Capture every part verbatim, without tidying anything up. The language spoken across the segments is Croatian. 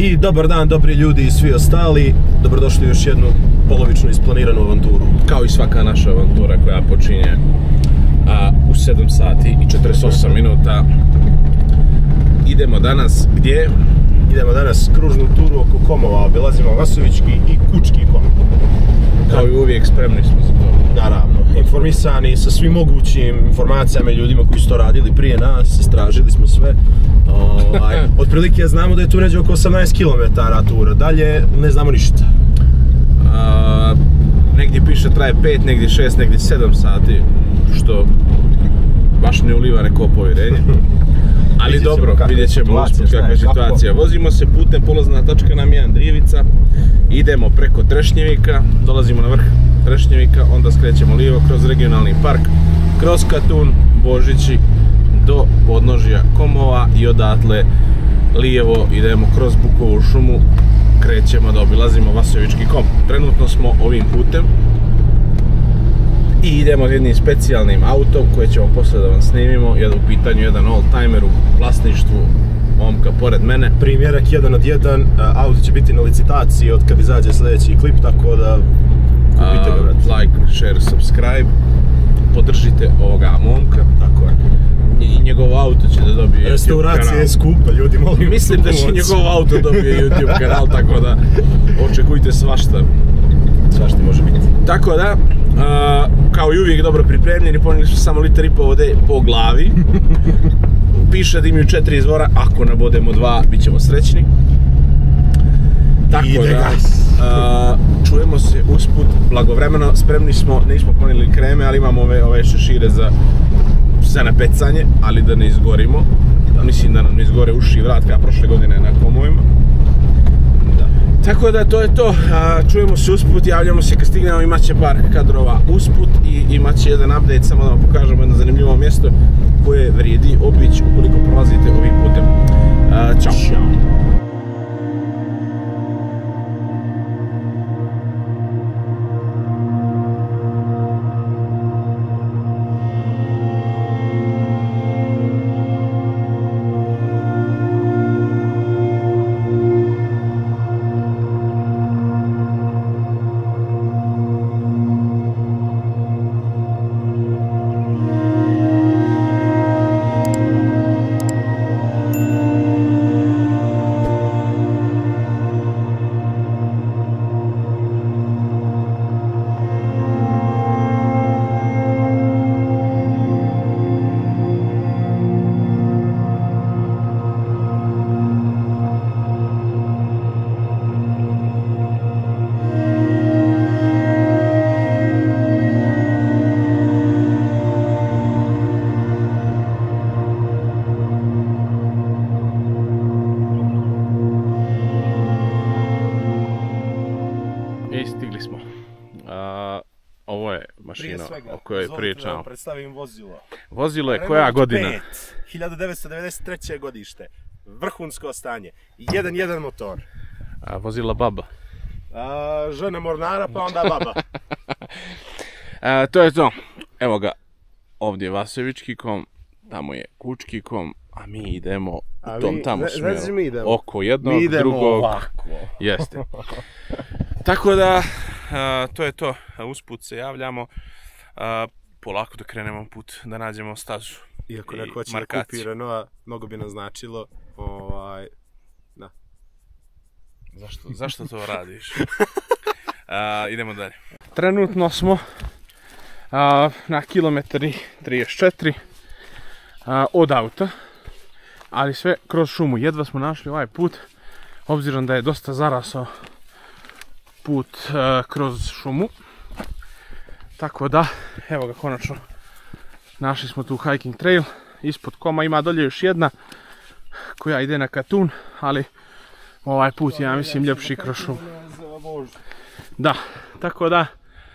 I dobar dan, dobri ljudi i svi ostali. Dobrodošli u još jednu polovično isplaniranu avanturu. Kao i svaka naša avantura koja počinje a, u sedam sati i četrdeset osam minuta. Idemo danas gdje? Idemo danas kružnu turu oko Komova, obilazimo Vasovički i Kučki Kom. Kao i uvijek spremni smo za to. Naravno, informisani sa svim mogućim informacijama i ljudima koji su to radili prije nas, istražili smo sve. Ovaj, otprilike znamo da je tu neđe oko osamnaest kilometara tura, dalje ne znamo ništa. A, negdje piše traje pet, negdje šest, negdje sedam sati, što baš ne uliva neko povjerenje. Ali dobro, vidjet ćemo usput kakva je situacija. Vozimo se putem, polazna tačka nam je Andrijevica, idemo preko Trešnjevika, dolazimo na vrh Trešnjevika, onda skrećemo lijevo kroz regionalni park, kroz Katun, Božići, do podnožja Komova i odatle lijevo idemo kroz Bukovu šumu, krećemo da obilazimo Vasovički Kom. Trenutno smo ovim putem i idemo jednim specijalnim autom koje ćemo poslije da vam snimimo. Jedan u pitanju, jedan oldtimer u vlasništvu momka pored mene. Primjerak jedan od jedan, auto će biti na licitaciji od kad izađe sljedeći klip, tako da kupite ga, brate. Like, share, subscribe, podržite ovoga momka. Tako je. I njegov auto će da dobije YouTube kanal. Restauracija je skupa, ljudi, molim. Mislim da će njegov auto dobije YouTube kanal, tako da očekujte svašta. Svašta može biti. Tako da, uh, kao i uvijek dobro pripremljeni, ponijeli smo samo litar i po vode po glavi. Piše da imaju četiri izvora, ako nabodemo dva, bit ćemo srećni. Tako Ide da, uh, čujemo se usput, blagovremeno, spremni smo, nismo ponijeli kreme, ali imamo ove, ove šešire za, za napecanje, ali da ne izgorimo. Mislim da nam ne izgore uši i vrat kao prošle godine na Komovima. Tako da to je to, čujemo se usput, javljamo se kad stignemo, imat će par kadrova usput i imat će jedan update, samo da vam pokažemo jedno zanimljivo mjesto koje vrijedi obići ukoliko prolazite ovim putem. Ćao! Ćao. Stigli smo. A, ovo je mašina o kojoj pričam. Da predstavim vozilo. Vozilo je koja godina? hiljadu devetsto devedeset treće godište. Vrhunsko stanje. jedan jedan motor. A, vozila baba. A, žena mornara pa onda baba. A, to je to. Evo ga. Ovdje je Vasovički Kom. Tamo je Kučki Kom. A mi idemo u tom mi, tamo smjeru. Oko jednog, mi idemo drugog. Ovako. Jeste. Tako da, a, to je to, usput se javljamo, a, polako da krenemo put, da nađemo stazu. Iako neko hoće da kupi Renaulta, mnogo bi nam značilo, ovaj, da. Zašto, zašto to radiš? A, idemo dalje. Trenutno smo a, na kilometri trideset četiri a, od auta, ali sve kroz šumu. Jedva smo našli ovaj put, obzirom da je dosta zarasao put uh, kroz šumu. Tako da, evo ga konačno, našli smo tu hiking trail ispod Koma. Ima dolje još jedna koja ide na Katun, ali ovaj put je, ja mislim, ljepši kroz šumu. Da, tako da,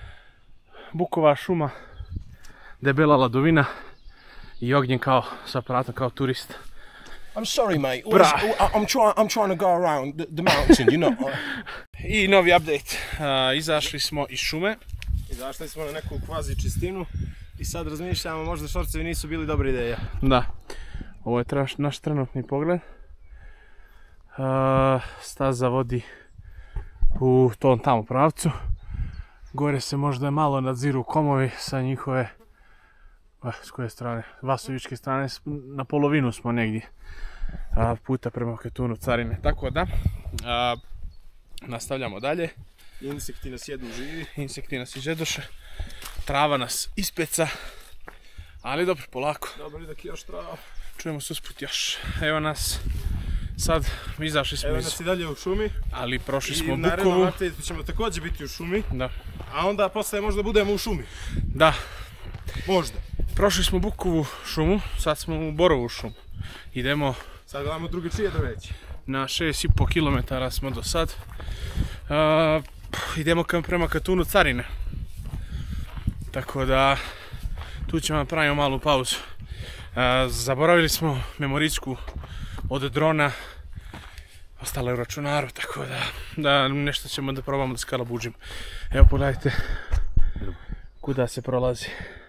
Bukova šuma, debela ladovina i ognjen kao sa aparatom kao turist. I'm sorry, mate. I'm trying. I'm trying to go around the, the mountain, you know. I novi update. Uh, izašli smo iz šume. Izašli smo na neku kvazi čistinu i sad razmišljamo, možda šorcevi nisu bili dobra ideja. Da. Ovo je naš trenutni pogled. staza vodi u tom tamo pravcu. Gore se možda malo nadziru komovi sa njihove, s koje strane, Vasovičke strane, na polovinu smo negdje puta prema Katunu carine. Tako da, nastavljamo dalje. Insekti nas jedu živi. Insekti nas izjedoše. Trava nas ispeca. Ali dobro, polako. Dobro, idak još trava. Čujemo se usput još. Evo nas. Sad izašli smo Evo iz... nas i dalje u šumi. Ali prošli smo I Bukovu. I naredno update ćemo također biti u šumi. Da. A onda posle možda budemo u šumi. Da. Možda. Prošli smo Bukovu šumu, sad smo u Borovu šumu. Idemo... Sad gledamo drugačije da veći. Na šest i pol kilometara smo do sad. Uh, idemo prema Katunu carine. Tako da tu ćemo napraviti malu pauzu. Uh, zaboravili smo memorijsku od drona. Ostala je u računaru, tako da, da nešto ćemo da probamo da skalabuđimo. Evo pogledajte kuda se prolazi.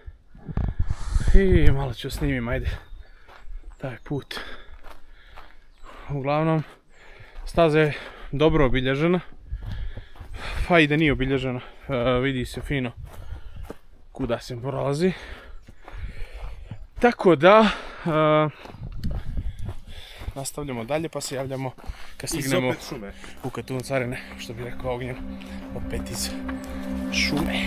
I malo ću snimim, ajde. Taj put. Uglavnom, staza je dobro obilježena. Pa i da nije obilježena, uh, vidi se fino kuda se prolazi. Tako da, uh, nastavljamo dalje pa se javljamo kad stignemo u Katunu carine, što bi rekao Ognjen, opet iz šume.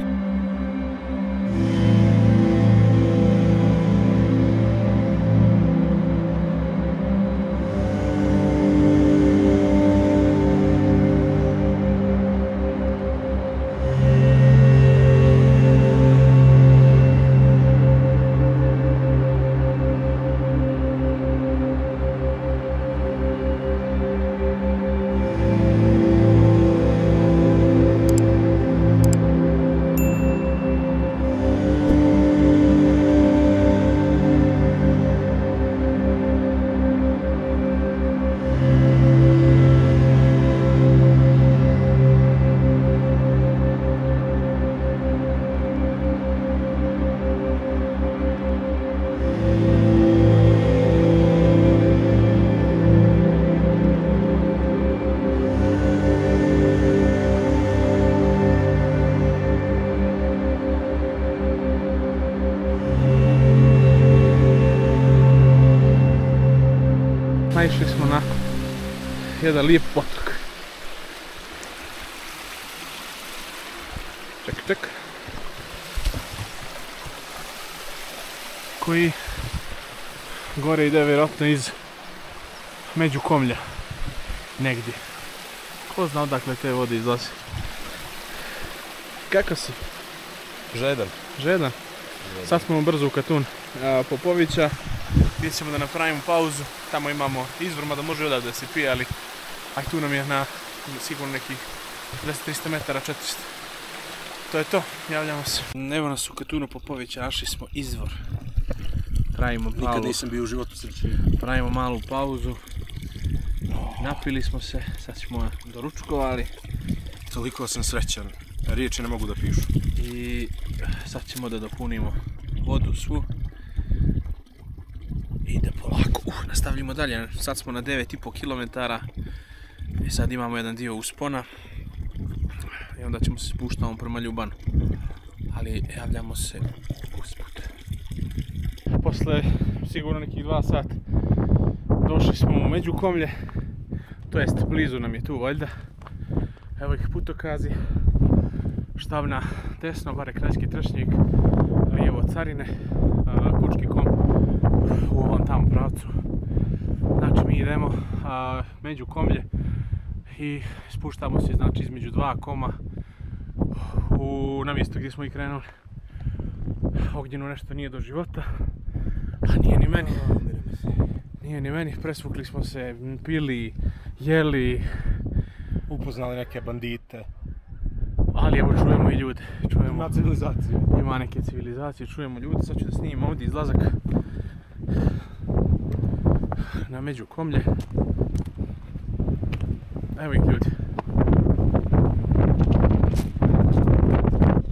Naišli smo na jedan lijep potok. Ček, ček. Koji gore ide vjerojatno iz Međukomlja. Negdje. Ko zna odakle te vode izlazi. Kako si? Žedan. Žedan? Sad smo brzo u Katun Popovića. Gdje ćemo da napravimo pauzu, tamo imamo izvor, mada može odavde da se pije, ali aj tu nam je na sigurno nekih dvesta do trista metara, četiristo. To je to, javljamo se. Evo nas u Katunu Popovića, našli smo izvor. Pravimo malu... Nikad nisam bio u životu srećniji. Pravimo malu pauzu. Napili smo se, sad ćemo doručkovali. Toliko sam srećan, riječi ne mogu da pišu. I sad ćemo da dopunimo vodu svu. Ide polako, uh, nastavljamo dalje, sad smo na devet i pol kilometara i sad imamo jedan dio uspona i onda ćemo se spuštamo prema Ljubanu, ali javljamo se usput. Posle sigurno nekih dva sata došli smo u Međukomlje, to jest blizu nam je tu valjda. Evo ih putokazi, Štavna desno, Bare Kraljski Tršnjik, lijevo Carine, Kučki kom u ovom tamo pravcu. Znači mi idemo a, Međukomlje i spuštamo se znači između dva koma u, na mjesto gdje smo i krenuli. Ognjenu nešto nije do života, a nije ni meni. Nije ni meni, presvukli smo se, pili, jeli. Upoznali neke bandite. Ali evo čujemo i ljude. Čujemo, ima civilizaciju. Ima neke civilizacije, čujemo ljude. Sad ću da snimim ovdje izlazak na Međukomlje. Evo ih ljudi.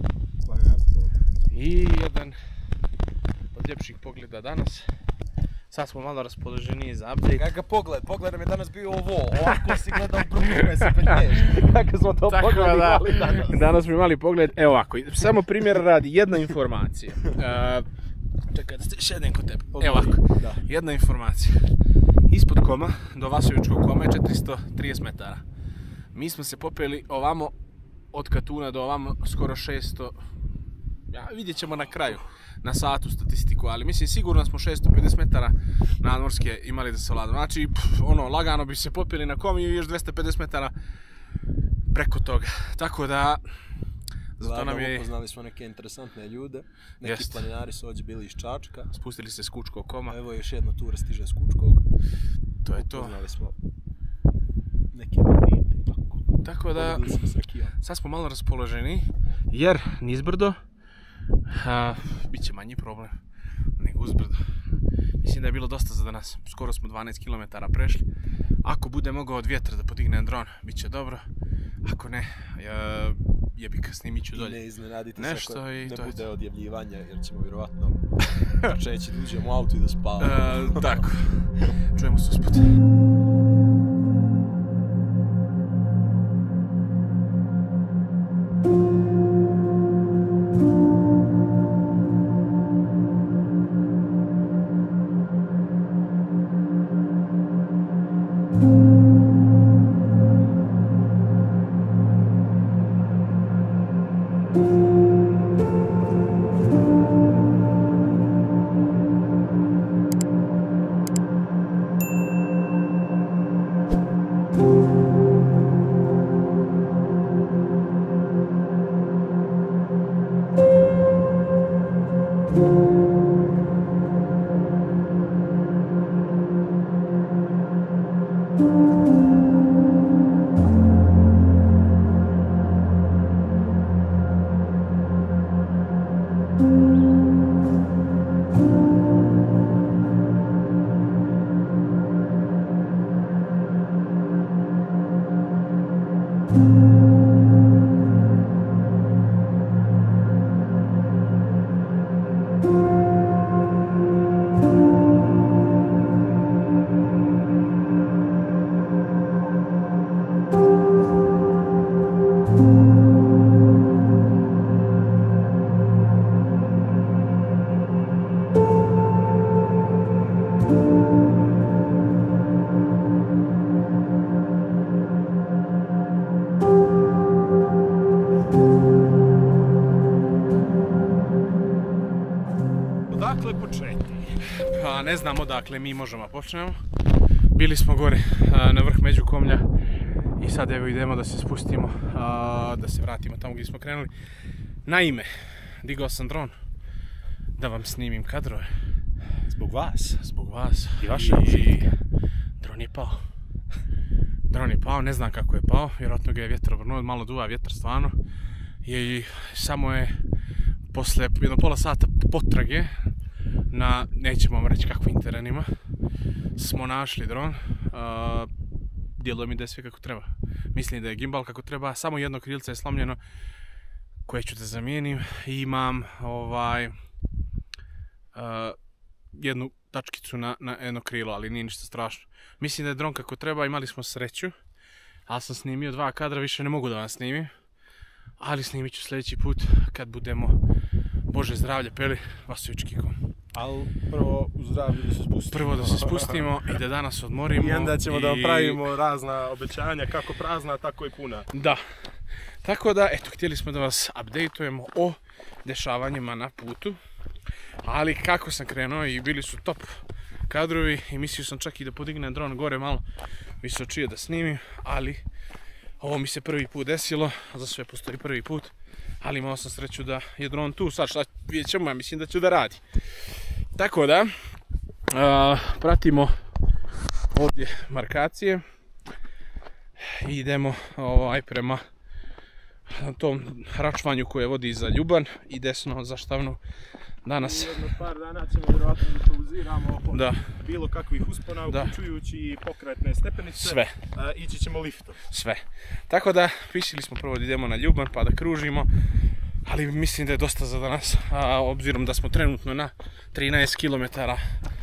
I jedan od ljepših pogleda danas. Sad smo malo raspoloženiji za update. Kakav pogled, pogled nam je danas bio ovo, ovako si gledao brku koje se penješ. Kako smo to Tako pogled da, imali danas. Danas smo imali pogled, evo ovako, samo primjer radi, jedna informacija. Uh, čekaj, da se šednem kod tebe. Evo ovako, Da. jedna informacija. Ispod koma, do Vasovičkog koma je četiristo trideset metara. Mi smo se popeli ovamo, od Katuna do ovamo, skoro šesto, ja, vidjet ćemo na kraju, na satu statistiku, ali mislim sigurno smo šesto pedeset metara nadmorske imali da se vladamo. Znači, pff, ono, lagano bi se popili na kom i još dvesta pedeset metara preko toga. Tako da, zato nam je... Upoznali smo neke interesantne ljude, neki Jest. planinari su ovdje bili iz Čačka. Spustili se s Kučkog koma. Evo još jedna tura stiže s Kučkog. To je to. Upoznali smo neke bandite i tako. Tako da, Pobjedili smo s rakijom. sad smo malo raspoloženi, jer nizbrdo a, bit će manji problem nego uzbrdo. Mislim da je bilo dosta za danas, skoro smo dvanaest kilometara prešli. Ako bude mogao od vjetra da podignem dron, bit će dobro. Ako ne, ja, jebika, snimit ću dolje. I ne iznenadite Nešto se ako i ne to je bude to. odjavljivanja, jer ćemo vjerovatno čeći da uđemo u auto i da spavamo. E, tako, čujemo se usput. Odakle početi? Pa ne znam odakle mi možemo počnemo. Bili smo gore a, na vrh Međukomlja i sad evo idemo da se spustimo, a, da se vratimo tamo gdje smo krenuli. Naime, digao sam dron da vam snimim kadrove. Zbog vas. Zbog vas. I vaše I užitke. dron je pao. Dron je pao, ne znam kako je pao, vjerojatno ga je vjetar obrnuo, malo duva vjetar stvarno. I samo je posle jedno pola sata potrage na, nećemo vam reći kakvim terenima, smo našli dron. Uh, djeluje mi da je sve kako treba. Mislim da je gimbal kako treba, samo jedno krilce je slomljeno koje ću da zamijenim i imam ovaj uh, jednu tačkicu na, na jedno krilo, ali nije ništa strašno. Mislim da je dron kako treba, imali smo sreću, ali sam snimio dva kadra, više ne mogu da vam snimim, ali snimit ću sljedeći put kad budemo, Bože zdravlje, peli Vasovički kom. Ali prvo u zdravlju da se spustimo. Prvo da se spustimo i da danas odmorimo. I onda ćemo i... da vam pravimo razna obećanja, kako prazna, tako i puna. Da. Tako da, eto, htjeli smo da vas updateujemo o dešavanjima na putu. Ali kako sam krenuo i bili su top kadrovi i mislio sam čak i da podignem dron gore malo visočije da snimim, ali ovo mi se prvi put desilo, za sve postoji prvi put, ali imao sam sreću da je dron tu, sad šta vidjet ćemo, ja mislim da ću da radi. Tako da, a, pratimo ovdje markacije i idemo ovaj, prema tom račvanju koje vodi za Ljuban i desno za Štavnu. Danas... I jedno par dana ćemo vjerovatno da pauziramo oko da. bilo kakvih uspona, uključujući i pokretne stepenice. Sve. A, ići ćemo liftom. Sve. Tako da, mislili smo prvo da idemo na Ljuban pa da kružimo, ali mislim da je dosta za danas, a obzirom da smo trenutno na trinaest kilometara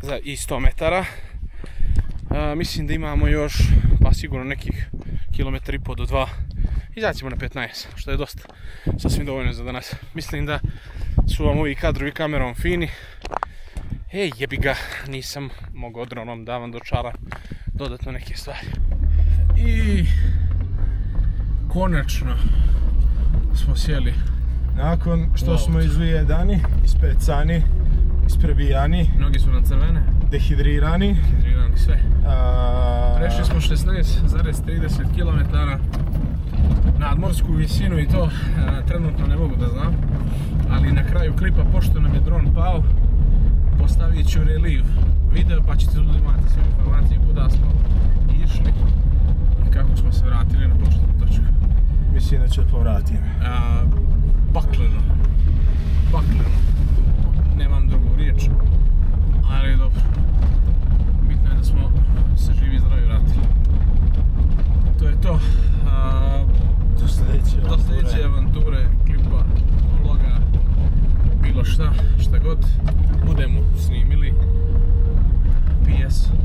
za i sto metara. Uh, mislim da imamo još, pa sigurno nekih kilometar i po do dva. Izaćemo na petnaest, što je dosta, sasvim dovoljno za danas. Mislim da su vam ovi kadrovi kamerom fini. Ej, jebi ga, nisam mogao dronom da vam dočaram dodatno neke stvari. I konačno smo sjeli. Nakon što smo izlijedani, ispecani, isprebijani, nogi su nam crvene, dehidrirani, dehidrirani sve. A... Prešli smo šesnaest zarez trideset kilometara nadmorsku visinu i to a, trenutno ne mogu da znam, ali na kraju klipa, pošto nam je dron pao, postavit ću reliv video pa ćete tu imati sve informacije kuda smo išli i kako smo se vratili na početnu točku. Mislim da će povratim. Pakleno. Pakleno. Nemam drugu riječ. Ali dobro. Bitno je da smo se živi i zdravi vratili. To je to. A, do sljedeće do sljedeće avanture, klipa, vloga, bilo šta, šta god budemo snimili. P S